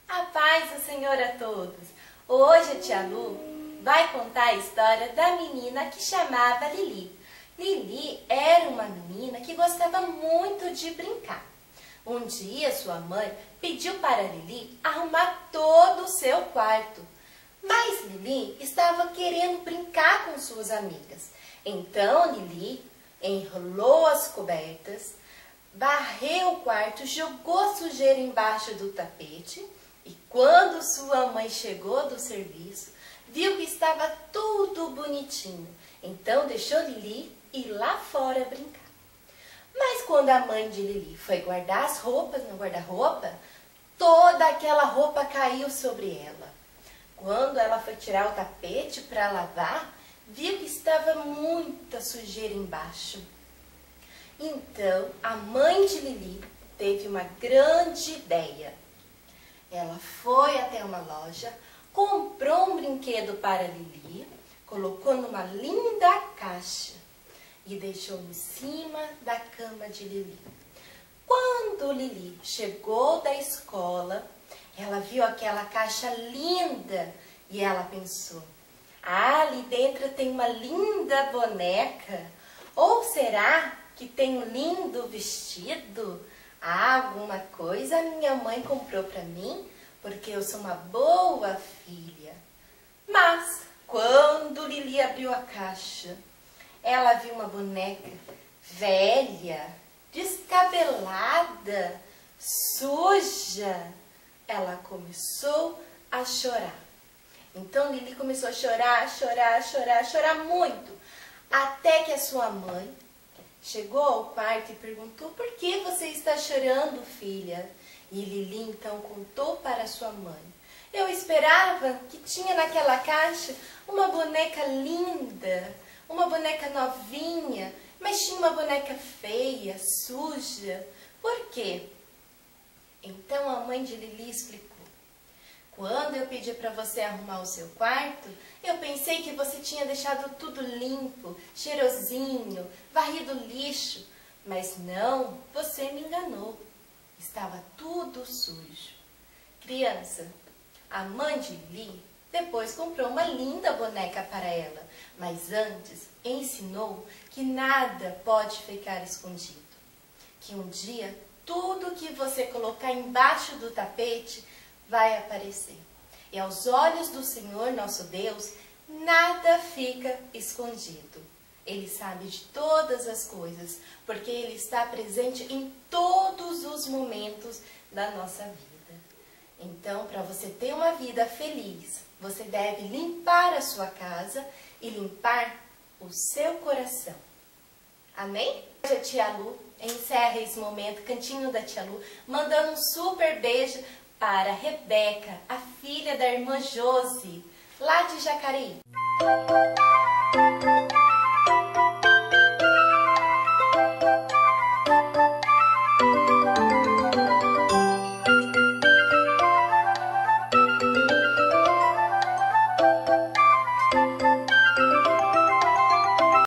A paz do Senhor a todos! Hoje a tia Lu vai contar a história da menina que chamava Lili. Lili era uma menina que gostava muito de brincar. Um dia sua mãe pediu para Lili arrumar todo o seu quarto. Mas Lili estava querendo brincar com suas amigas. Então Lili enrolou as cobertas, varreu o quarto, jogou sujeira embaixo do tapete e quando sua mãe chegou do serviço, viu que estava tudo bonitinho. Então deixou Lili ir lá fora brincar. Mas quando a mãe de Lili foi guardar as roupas no guarda-roupa, toda aquela roupa caiu sobre ela. Quando ela foi tirar o tapete para lavar, viu que estava muita sujeira embaixo. Então, a mãe de Lili teve uma grande ideia. Ela foi até uma loja, comprou um brinquedo para Lili, colocou numa linda caixa e deixou em cima da cama de Lili. Quando Lili chegou da escola, ela viu aquela caixa linda e ela pensou: ah, ali dentro tem uma linda boneca. Ou será que tem um lindo vestido? Ah, alguma coisa minha mãe comprou para mim, porque eu sou uma boa filha. Mas, quando Lili abriu a caixa, ela viu uma boneca velha, descabelada, suja. Ela começou a chorar. Então Lili começou a chorar, chorar, chorar, chorar muito, até que a sua mãe chegou ao quarto e perguntou: por que você está chorando, filha? E Lili então contou para sua mãe: eu esperava que tinha naquela caixa uma boneca linda, uma boneca novinha, mas tinha uma boneca feia, suja. Por quê? Então a mãe de Lili explicou: quando eu pedi para você arrumar o seu quarto, eu pensei que você tinha deixado tudo limpo, cheirosinho, varrido o lixo. Mas não, você me enganou. Estava tudo sujo. Criança, a mãe de Lili depois comprou uma linda boneca para ela, mas antes ensinou que nada pode ficar escondido. Que um dia tudo que você colocar embaixo do tapete vai aparecer. E aos olhos do Senhor nosso Deus, nada fica escondido. Ele sabe de todas as coisas, porque Ele está presente em todos os momentos da nossa vida. Então, para você ter uma vida feliz, você deve limpar a sua casa e limpar o seu coração. Amém? Hoje a tia Lu encerra esse momento, cantinho da tia Lu, mandando um super beijo para Rebeca, a filha da irmã Josi, lá de Jacareí.